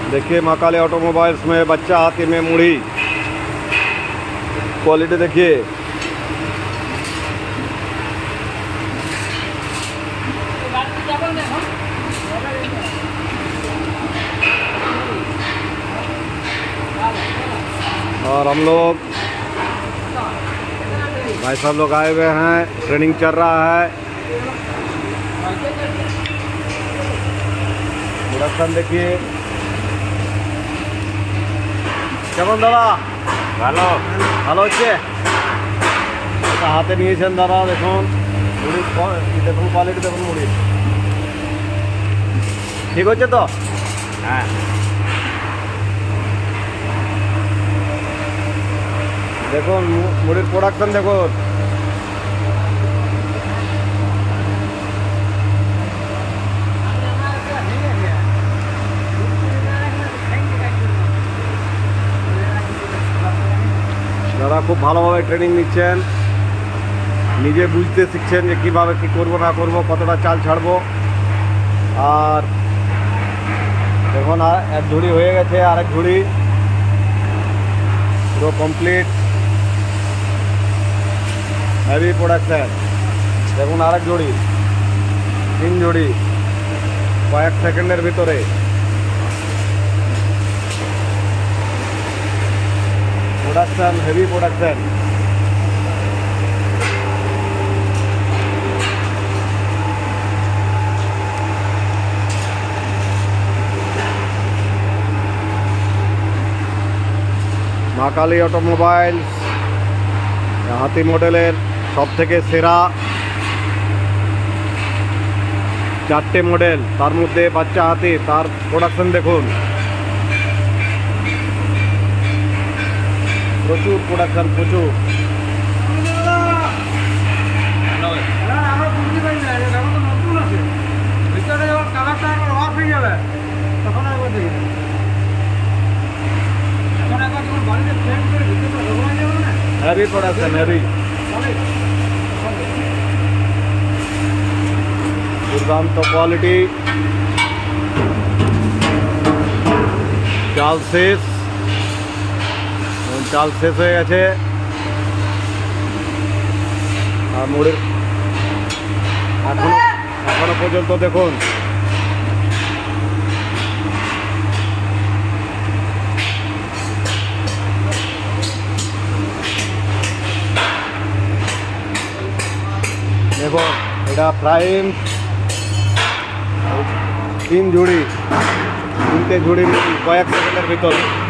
देखिए माँ काली ऑटोमोबाइल्स में बच्चा हाथी में मुड़ी, क्वालिटी देखिए। और हम लोग भाई साहब लोग आए हुए हैं, ट्रेनिंग चल रहा है। प्रोडक्शन देखिए কেমন দাদা? ভালো ভালো হচ্ছে। এটা হাতে নিয়েছেন দাদা, দেখুন মুড়ি, দেখুন কোয়ালিটি দেখুন মুড়ি ঠিক হচ্ছে তো? হ্যাঁ দেখুন মুড়ির প্রোডাকশন দেখুন। দাদা খুব ভালোভাবে ট্রেনিং নিচ্ছেন, নিজে বুঝতে শিখছেন যে কীভাবে কী করবো না করবো, কতটা চাল ছাড়বো। আর এখন এক ঝুড়ি হয়ে গেছে, আরেক ঝুড়ি পুরো কমপ্লিট, হেভি প্রোডাকশান। দেখুন আরেক ঝুড়ি, 3 ঝুড়ি কয়েক সেকেন্ডের ভিতরে। Production, heavy production. Ma Kali automobiles হাতি মডেলের সব থেকে সেরা 4টে মডেল, তার মধ্যে বাচ্চা হাতি, তার প্রোডাকশন দেখুন, প্রচুর প্রোডাকশন, প্রচুর। হেভি প্রোডাকশন, হেভি, দুর্দান্ত কোয়ালিটি। চাল শেষ হয়ে গেছে। আর মুড়ির এখনো পর্যন্ত দেখুন দেখুন এটা প্রাইম 3 ঝুড়ি, 3টে ঝুড়ি কয়েক সেকেন্ডের ভিতর।